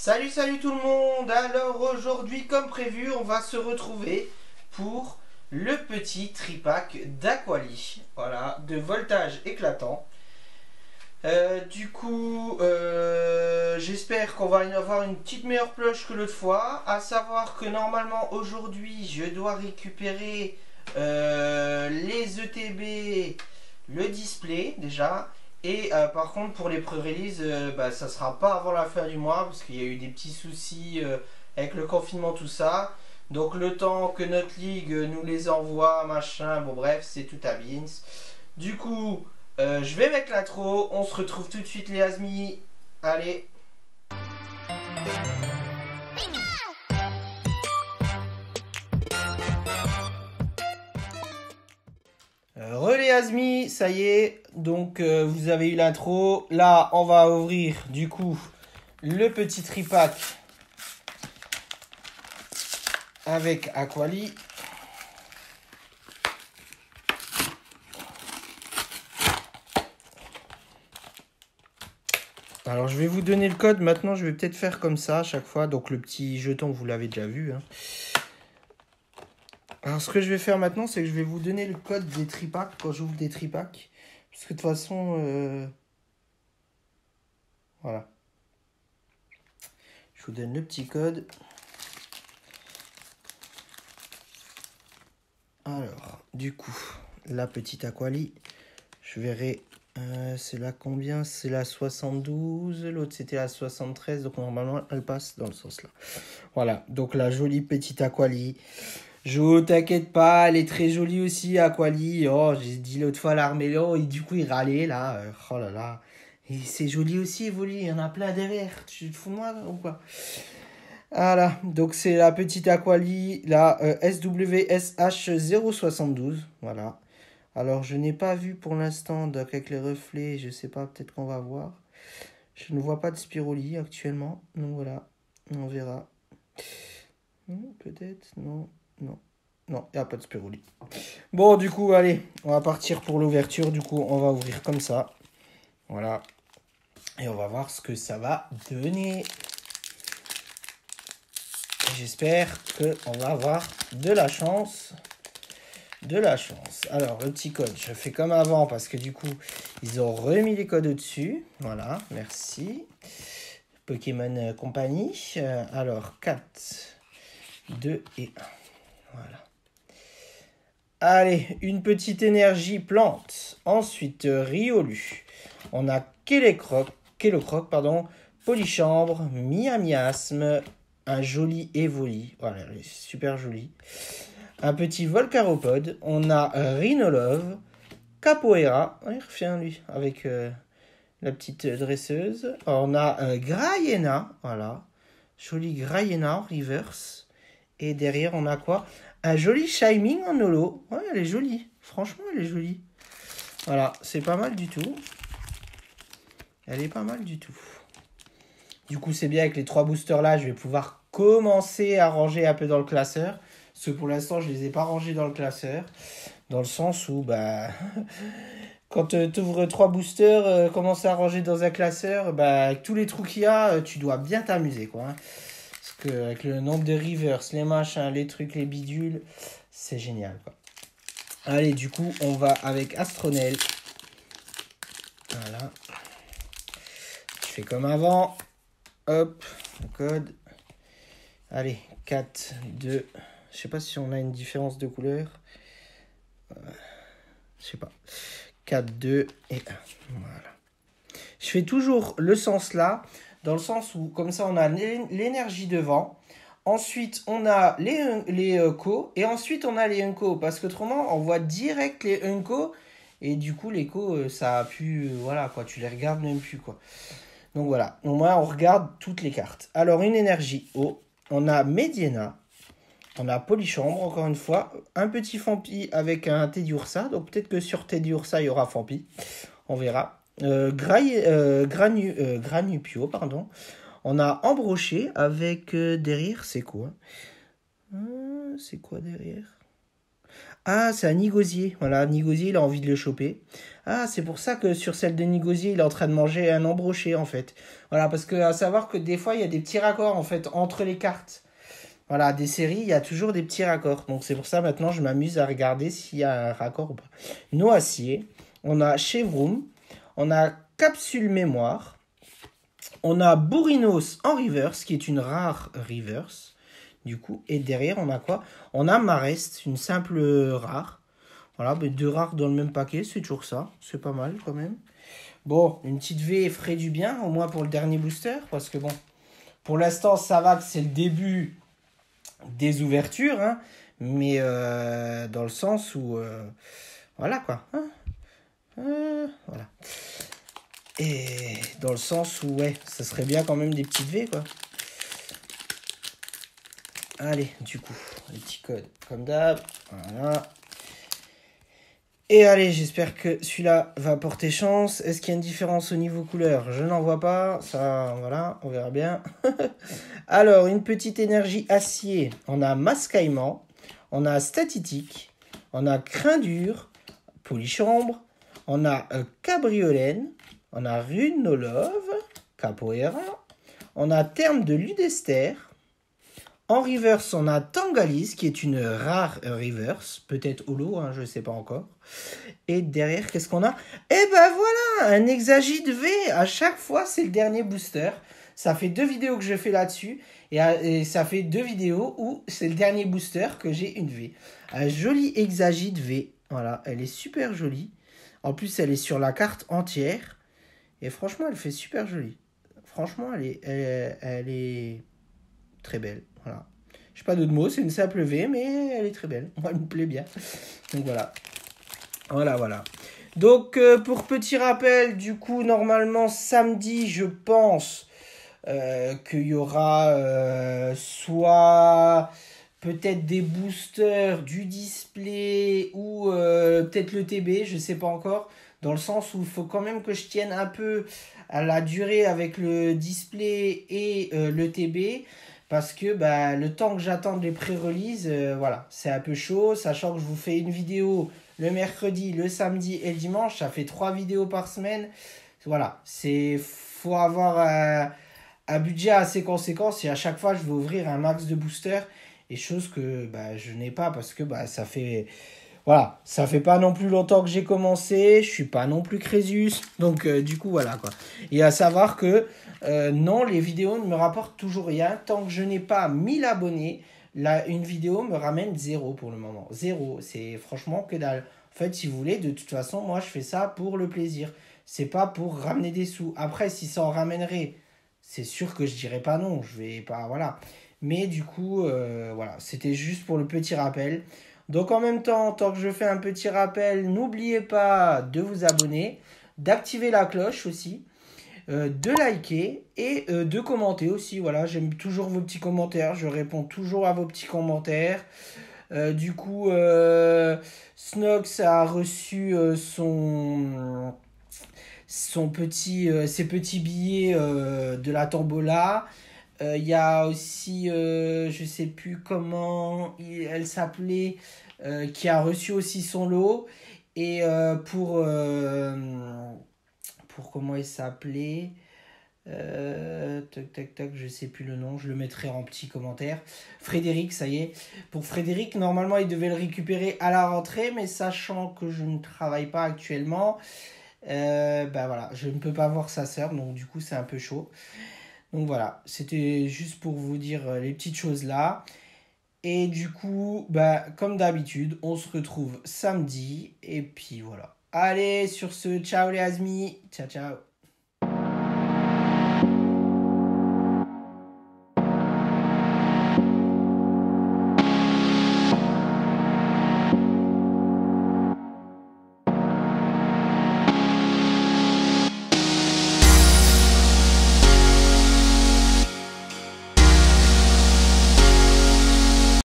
Salut tout le monde. Alors aujourd'hui comme prévu on va se retrouver pour le petit tripack d'Aquali. Voilà, de voltage éclatant. J'espère qu'on va y avoir une petite meilleure pioche que l'autre fois. À savoir que normalement aujourd'hui je dois récupérer les ETB, le display déjà. Et par contre pour les pré-release, ça sera pas avant la fin du mois parce qu'il y a eu des petits soucis avec le confinement tout ça. Donc le temps que notre ligue nous les envoie, machin, bon bref, c'est tout à beans. Du coup, je vais mettre l'intro, on se retrouve tout de suite les Asmi. Allez. Relais Asmi, ça y est, donc vous avez eu l'intro. Là, on va ouvrir du coup le petit tripack avec Aquali. Alors je vais vous donner le code, maintenant je vais peut-être faire comme ça à chaque fois. Donc le petit jeton, vous l'avez déjà vu. Hein. Alors ce que je vais faire maintenant, c'est que je vais vous donner le code des tripacks quand j'ouvre des tripacks. Parce que de toute façon, voilà. Je vous donne le petit code. Alors, du coup, la petite Aquali, je verrai, c'est la combien? C'est la 72, l'autre c'était la 73, donc normalement elle passe dans le sens là. Voilà, donc la jolie petite Aquali. Jo, t'inquiète pas, elle est très jolie aussi, Aquali. Oh, j'ai dit l'autre fois l'Armélo, et du coup il râlait là. Oh là là. Et c'est joli aussi, Evoli, il y en a plein derrière. Tu te fous de moi ou quoi? Voilà, donc c'est la petite Aquali, la SWSH072. Voilà. Alors je n'ai pas vu pour l'instant, donc avec les reflets, je sais pas, peut-être qu'on va voir. Je ne vois pas de Spiroli actuellement, donc voilà, on verra. Peut-être, non. Non, il n'y a pas de Spiroli. Bon, du coup, allez, on va partir pour l'ouverture. Du coup, on va ouvrir comme ça. Voilà. Et on va voir ce que ça va donner. J'espère qu'on va avoir de la chance. De la chance. Alors, le petit code, je fais comme avant parce que du coup, ils ont remis les codes au-dessus. Voilà, merci. Pokémon Compagnie. Alors, 4, 2 et 1. Voilà. Allez, une petite énergie plante. Ensuite, Riolu. On a Kelocroc, Polychambre, Miasme, un joli Evoli. Voilà, il est super joli. Un petit Volcaropode. On a Rhinolove, Capoeira. Il revient lui avec la petite dresseuse. On a Graiena. Voilà, joli Graiena reverse. Et derrière, on a quoi? Un joli Shining en holo. Ouais, elle est jolie. Franchement, elle est jolie. Voilà, c'est pas mal du tout. Elle est pas mal du tout. Du coup, c'est bien avec les 3 boosters là, je vais pouvoir commencer à ranger un peu dans le classeur. Parce que pour l'instant, je les ai pas rangés dans le classeur. Dans le sens où, quand tu ouvres 3 boosters, commencer à ranger dans un classeur, avec tous les trous qu'il y a, tu dois bien t'amuser, quoi. Hein. Parce qu'avec le nombre de rivers, les machins, les trucs, les bidules, c'est génial, quoi. Allez, du coup, on va avec Astronel. Voilà. Je fais comme avant. Hop, le code. Allez, 4, 2. Je sais pas si on a une différence de couleur. Je sais pas. 4, 2 et 1. Voilà. Je fais toujours le sens là. Dans le sens où, comme ça, on a l'énergie devant. Ensuite, on a les Unco. Et ensuite, on a les Unco. Parce qu'autrement, on voit direct les Unco. Et du coup, les Co, ça a pu... voilà, quoi. Tu les regardes même plus, quoi. Donc, voilà. Au moins, on regarde toutes les cartes. Alors, une énergie eau. On a Mediena. On a Polychambre, encore une fois. Un petit Fampi avec un Teddiursa. Donc, peut-être que sur Teddiursa, il y aura Fampi. On verra. Granupio, pardon. On a Embroché avec derrière, c'est quoi? C'est quoi derrière? Ah, c'est un Nigosier. Voilà, Nigosier, il a envie de le choper. Ah, c'est pour ça que sur celle de Nigosier, il est en train de manger un embroché, en fait. Voilà, parce que à savoir que des fois, il y a des petits raccords, en fait, entre les cartes. Voilà, des séries, il y a toujours des petits raccords. Donc c'est pour ça, maintenant, je m'amuse à regarder s'il y a un raccord ou pas. Noacier, on a Chevroom, on a Capsule Mémoire, on a Bourrinos en reverse, qui est une rare reverse. Du coup, et derrière, on a quoi? On a Marest, une simple rare. Voilà, mais deux rares dans le même paquet, c'est toujours ça. C'est pas mal quand même. Bon, une petite V ferait du bien, au moins pour le dernier booster, parce que bon, pour l'instant, ça va que c'est le début des ouvertures, hein, mais dans le sens où... voilà quoi. Hein, voilà. Et dans le sens où, ouais, ça serait bien quand même des petites V, quoi. Allez, du coup, les petits codes, comme d'hab. Voilà. Et allez, j'espère que celui-là va porter chance. Est-ce qu'il y a une différence au niveau couleur? Je n'en vois pas. Ça, voilà, on verra bien. Alors, une petite énergie acier. On a Mascaillement. On a Statistique. On a Crin dur. Polychambre. On a Cabriolène. On a Rune No Love. Capoeira. On a Terme de Ludester. En reverse, on a Tangalis, qui est une rare reverse. Peut-être holo, hein, je ne sais pas encore. Et derrière, qu'est-ce qu'on a? Eh ben voilà, un Exagite V. À chaque fois, c'est le dernier booster. Ça fait 2 vidéos que je fais là-dessus. Et ça fait 2 vidéos où c'est le dernier booster que j'ai une V. Un joli Exagite V. Voilà, elle est super jolie. En plus, elle est sur la carte entière. Et franchement, elle fait super jolie. Franchement, elle est très belle. Voilà. Je sais pas d'autres mots, c'est une simple V, mais elle est très belle. Moi, elle me plaît bien. Donc voilà. Voilà. Donc, pour petit rappel, du coup, normalement, samedi, je pense qu'il y aura soit peut-être des boosters, du display ou peut-être le TB, je sais pas encore. Dans le sens où il faut quand même que je tienne un peu à la durée avec le display et le TB. Parce que bah, le temps que j'attende les pré-releases, voilà, c'est un peu chaud. Sachant que je vous fais une vidéo le mercredi, le samedi et le dimanche. Ça fait 3 vidéos par semaine. Voilà, faut avoir un budget assez conséquent. Et à chaque fois, je vais ouvrir un max de boosters. Et chose que bah, je n'ai pas parce que bah, ça fait... Voilà, ça fait pas non plus longtemps que j'ai commencé, je suis pas non plus Crésus, donc du coup voilà quoi. Et à savoir que non, les vidéos ne me rapportent toujours rien, tant que je n'ai pas 1000 abonnés, là, une vidéo me ramène 0 pour le moment. 0, c'est franchement que dalle. En fait, si vous voulez, de toute façon, moi je fais ça pour le plaisir. C'est pas pour ramener des sous. Après, si ça en ramènerait, c'est sûr que je dirais pas non, je vais pas, voilà. Mais du coup, voilà, c'était juste pour le petit rappel. Donc en même temps, tant que je fais un petit rappel, n'oubliez pas de vous abonner, d'activer la cloche aussi, de liker et de commenter aussi. Voilà, j'aime toujours vos petits commentaires, je réponds toujours à vos petits commentaires. Du coup, Snox a reçu ses petits billets de la tombola. Il y a aussi, je sais plus comment elle s'appelait, qui a reçu aussi son lot. Et pour comment il s'appelait, tac, je sais plus le nom, je le mettrai en petit commentaire. Frédéric, ça y est. Pour Frédéric, normalement, il devait le récupérer à la rentrée, mais sachant que je ne travaille pas actuellement, ben voilà, je ne peux pas voir sa sœur, donc du coup, c'est un peu chaud. Donc voilà, c'était juste pour vous dire les petites choses là. Et du coup, bah, comme d'habitude, on se retrouve samedi. Et puis voilà. Allez, sur ce, ciao les Asmis. Ciao, ciao.